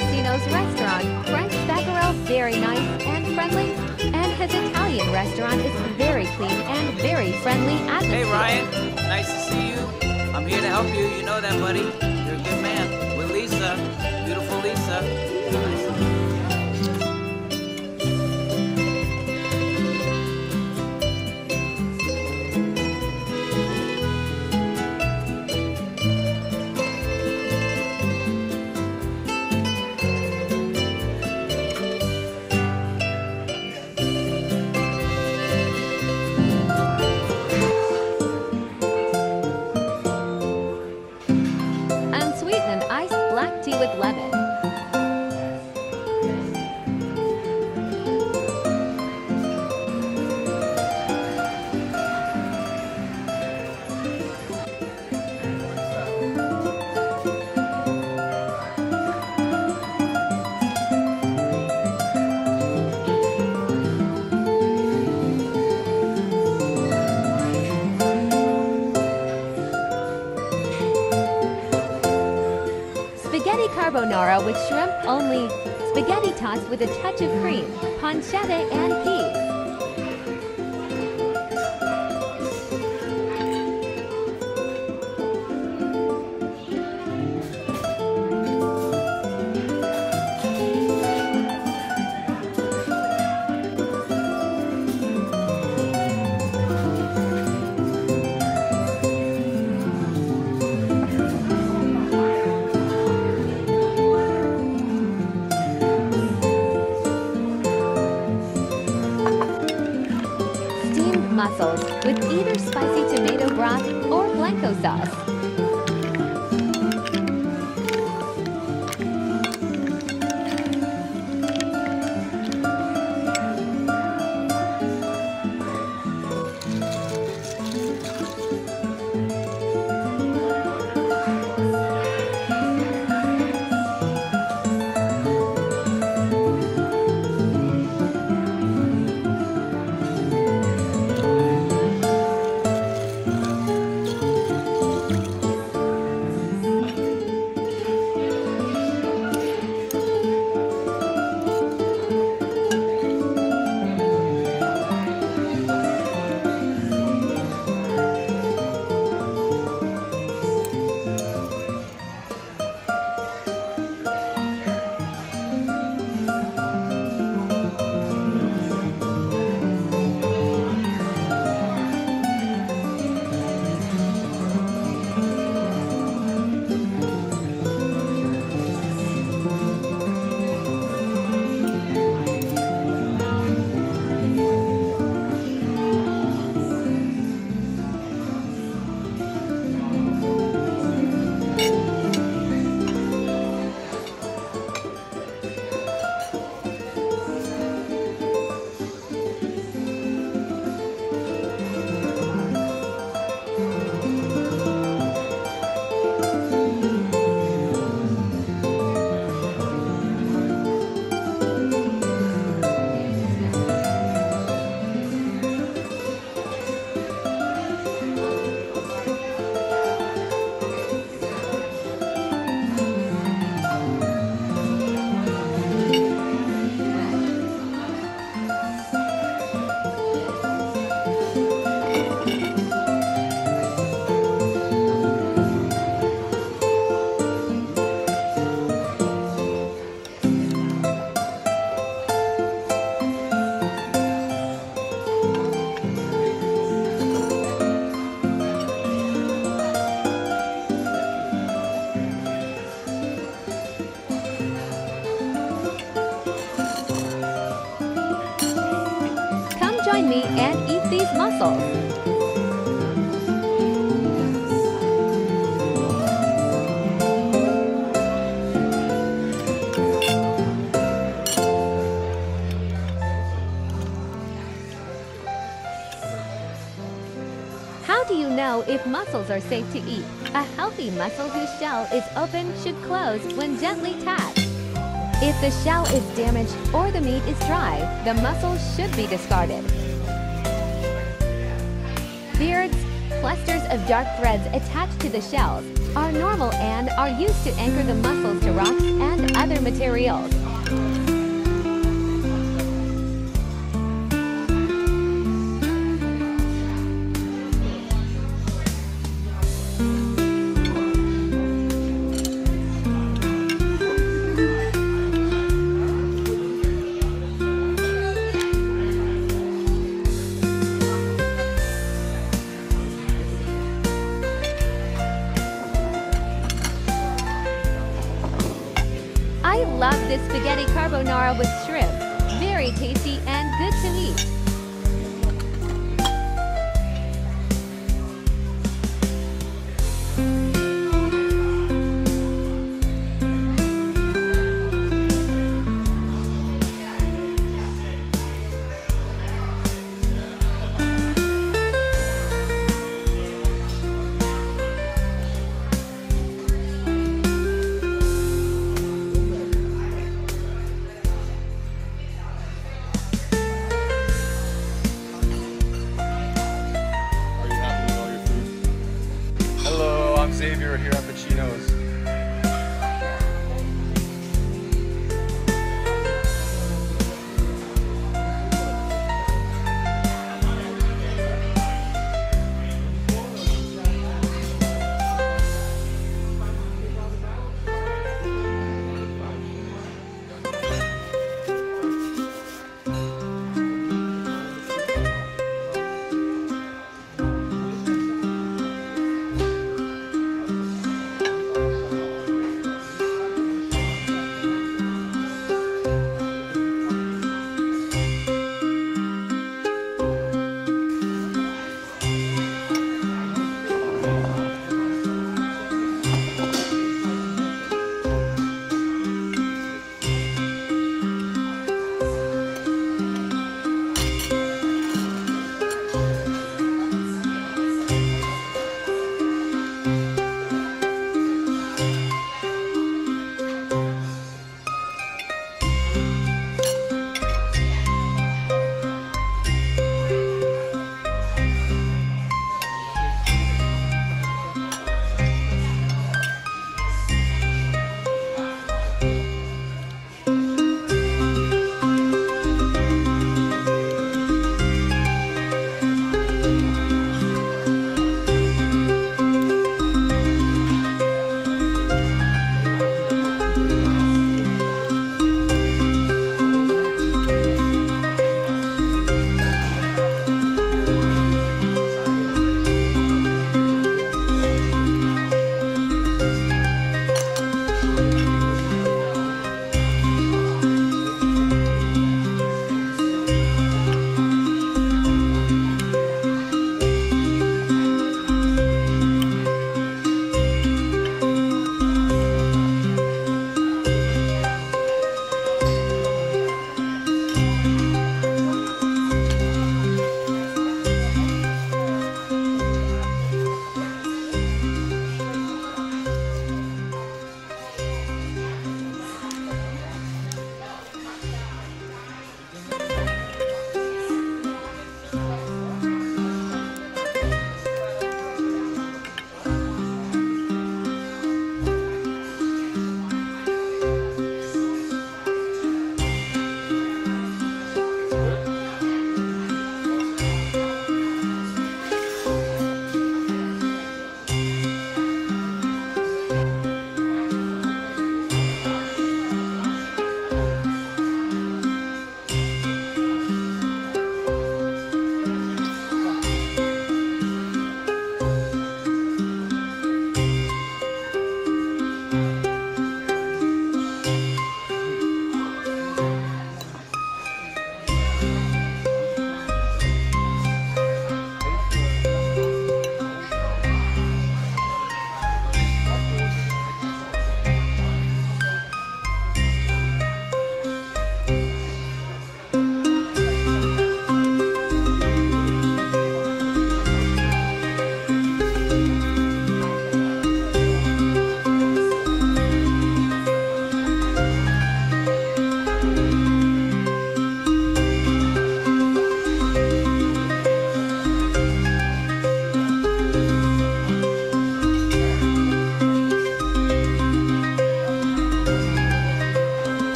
Agostino's restaurant, French Bagarelle very nice and friendly, and his Italian restaurant is very clean and very friendly atmosphere. Hey Ryan, nice to see you. I'm here to help you. You know that, buddy. You're a good man. With Lisa, beautiful Lisa. Nice. Unsweetened iced black tea with lemon. Spaghetti carbonara with shrimp only. Spaghetti tossed with a touch of cream, pancetta and peas. Mussels with either spicy tomato broth or blanco sauce. Join me and eat these mussels. How do you know if mussels are safe to eat? A healthy mussel whose shell is open should close when gently tapped. If the shell is damaged or the meat is dry, the mussel should be discarded. Beards, clusters of dark threads attached to the shells, are normal and are used to anchor the mussels to rocks and other materials. I love this spaghetti carbonara with shrimp. Very tasty and good to eat. I'm Zavier here at Pacino's.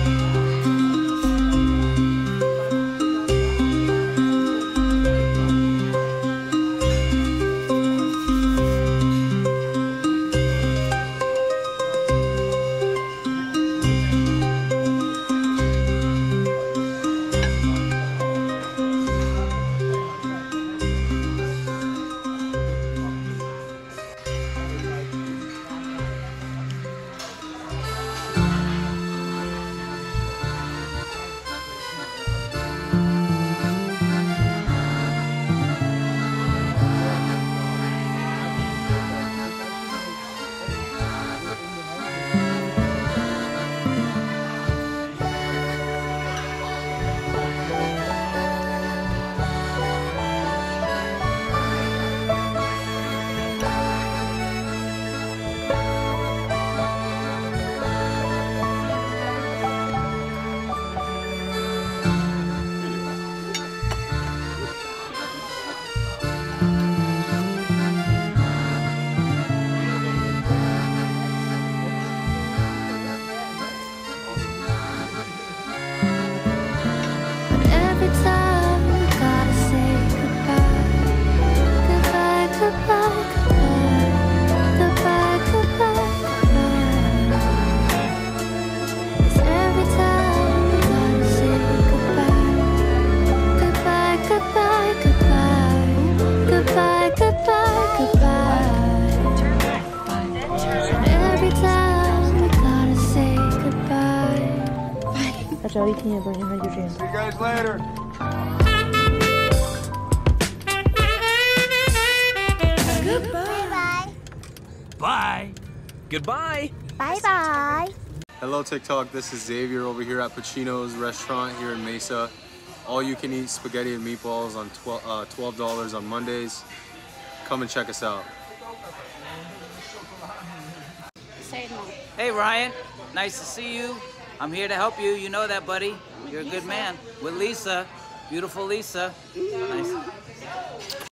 只要一听也不是他就这样。 See you guys later. Goodbye. Bye. Goodbye. Bye bye. Hello TikTok, this is Zavier over here at Pacino's restaurant here in Mesa. All you can eat spaghetti and meatballs on $12 on Mondays. Come and check us out. Hey Ryan, nice to see you. I'm here to help you. You know that, buddy. You're a good man. With Lisa, beautiful Lisa. Nice.